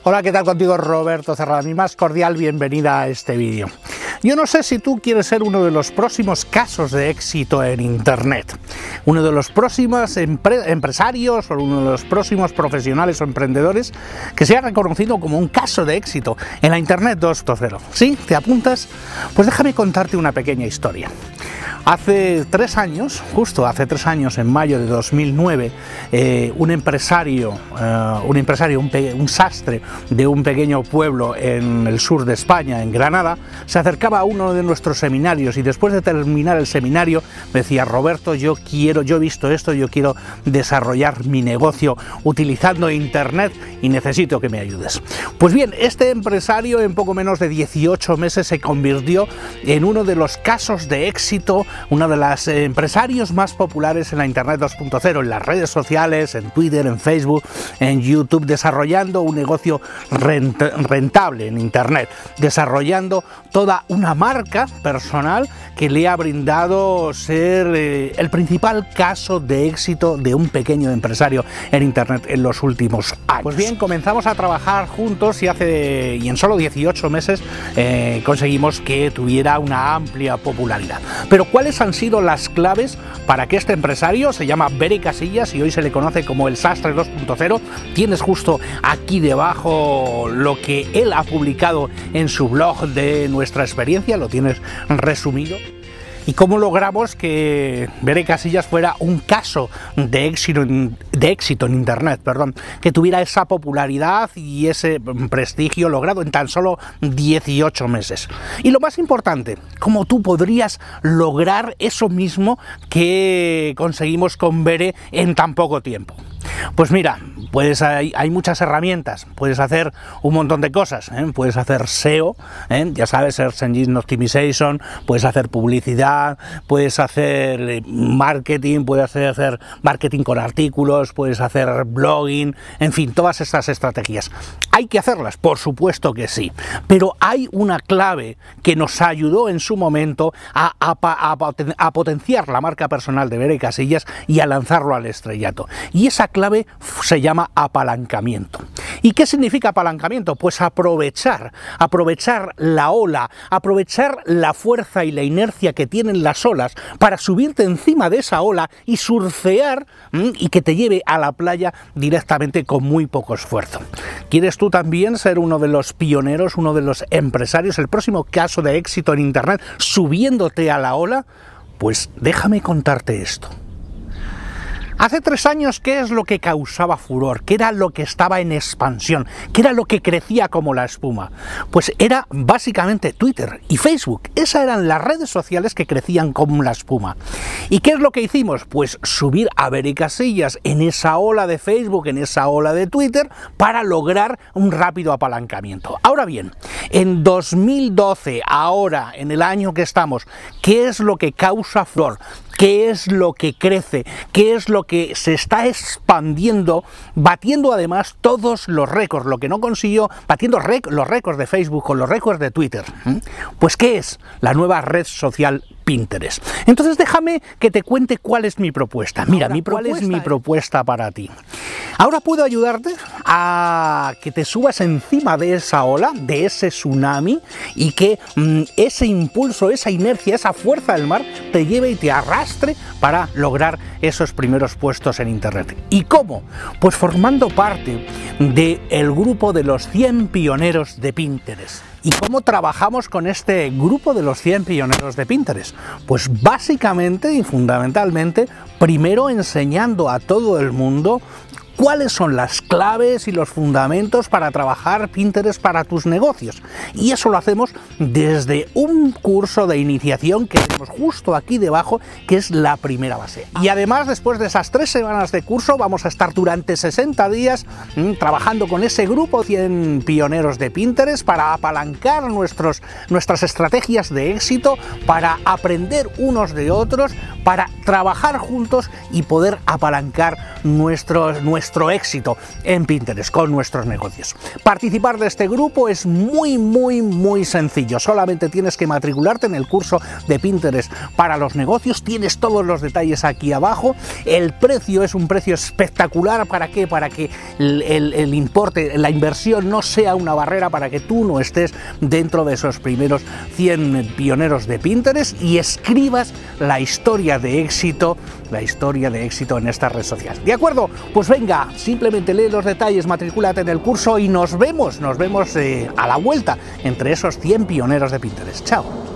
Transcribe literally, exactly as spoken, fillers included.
Hola, ¿qué tal contigo? Roberto Cerrada, mi más cordial bienvenida a este vídeo. Yo no sé si tú quieres ser uno de los próximos casos de éxito en Internet, uno de los próximos empre empresarios o uno de los próximos profesionales o emprendedores que sea reconocido como un caso de éxito en la Internet dos punto cero. ¿Sí? ¿Te apuntas? Pues déjame contarte una pequeña historia. Hace tres años, justo hace tres años, en mayo de dos mil nueve, eh, un empresario, eh, un empresario, un, un sastre de un pequeño pueblo en el sur de España, en Granada, se acercaba a uno de nuestros seminarios y después de terminar el seminario me decía: Roberto, yo quiero, yo he visto esto, yo quiero desarrollar mi negocio utilizando Internet y necesito que me ayudes. Pues bien, este empresario en poco menos de dieciocho meses se convirtió en uno de los casos de éxito, uno de los eh, empresarios más populares en la Internet dos punto cero, en las redes sociales, en Twitter, en Facebook, en YouTube, desarrollando un negocio rent rentable en Internet, desarrollando toda una marca personal que le ha brindado ser eh, el principal caso de éxito de un pequeño empresario en Internet en los últimos años. Pues bien, comenzamos a trabajar juntos y hace y en solo dieciocho meses eh, conseguimos que tuviera una amplia popularidad. Pero ¿cuáles han sido las claves para que este empresario, se llama Bere Casillas y hoy se le conoce como el Sastre dos punto cero? Tienes justo aquí debajo lo que él ha publicado en su blog de nuestra experiencia, lo tienes resumido. ¿Y cómo logramos que Bere Casillas fuera un caso de éxito, en, de éxito en Internet, perdón, que tuviera esa popularidad y ese prestigio logrado en tan solo dieciocho meses? Y lo más importante, ¿cómo tú podrías lograr eso mismo que conseguimos con Bere en tan poco tiempo? Pues mira, pues hay, hay muchas herramientas, puedes hacer un montón de cosas, ¿eh? Puedes hacer S E O, ¿eh? Ya sabes, Search Engine Optimization, puedes hacer publicidad, puedes hacer marketing, puedes hacer, hacer marketing con artículos, puedes hacer blogging, en fin, todas estas estrategias. ¿Hay que hacerlas? Por supuesto que sí, pero hay una clave que nos ayudó en su momento a, a, a, a potenciar la marca personal de Bere Casillas y a lanzarlo al estrellato, y esa clave se llama apalancamiento. ¿Y qué significa apalancamiento? Pues aprovechar, aprovechar la ola, aprovechar la fuerza y la inercia que tienen las olas para subirte encima de esa ola y surfear ¿m? y que te lleve a la playa directamente con muy poco esfuerzo. ¿Quieres tú también ser uno de los pioneros, uno de los empresarios, el próximo caso de éxito en Internet, subiéndote a la ola? Pues déjame contarte esto. Hace tres años, ¿qué es lo que causaba furor? ¿Qué era lo que estaba en expansión? ¿Qué era lo que crecía como la espuma? Pues era básicamente Twitter y Facebook. Esas eran las redes sociales que crecían como la espuma. ¿Y qué es lo que hicimos? Pues subir a Bere Casillas en esa ola de Facebook, en esa ola de Twitter, para lograr un rápido apalancamiento. Ahora bien, en dos mil doce, ahora, en el año que estamos, ¿qué es lo que causa furor? ¿Qué es lo que crece? ¿Qué es lo que se está expandiendo, batiendo además todos los récords, lo que no consiguió, batiendo rec los récords de Facebook con los récords de Twitter? ¿Mm? Pues ¿qué es? La nueva red social Pinterest. Entonces déjame que te cuente cuál es mi propuesta. Mira, Ahora, mi ¿cuál es mi propuesta para ti? Ahora puedo ayudarte a que te subas encima de esa ola, de ese tsunami, y que mmm, ese impulso, esa inercia, esa fuerza del mar te lleve y te arrastre para lograr esos primeros puestos en Internet. ¿Y cómo? Pues formando parte del grupo de los cien pioneros de Pinterest. ¿Y cómo trabajamos con este grupo de los cien pioneros de Pinterest? Pues básicamente y fundamentalmente, primero enseñando a todo el mundo cuáles son las claves y los fundamentos para trabajar Pinterest para tus negocios. Y eso lo hacemos desde un curso de iniciación que tenemos justo aquí debajo, que es la primera base. Y además, después de esas tres semanas de curso, vamos a estar durante sesenta días mmm, trabajando con ese grupo de cien pioneros de Pinterest para apalancar nuestros, nuestras estrategias de éxito, para aprender unos de otros, para trabajar juntos y poder apalancar nuestros, nuestros nuestro éxito en Pinterest, con nuestros negocios. Participar de este grupo es muy, muy, muy sencillo. Solamente tienes que matricularte en el curso de Pinterest para los negocios. Tienes todos los detalles aquí abajo. El precio es un precio espectacular. ¿Para qué? Para que el, el, el importe, la inversión no sea una barrera, para que tú no estés dentro de esos primeros cien pioneros de Pinterest y escribas la historia de éxito, la historia de éxito en esta red social. ¿De acuerdo? Pues venga, simplemente lee los detalles, matricúlate en el curso y nos vemos, nos vemos eh, a la vuelta entre esos cien pioneros de Pinterest. Chao.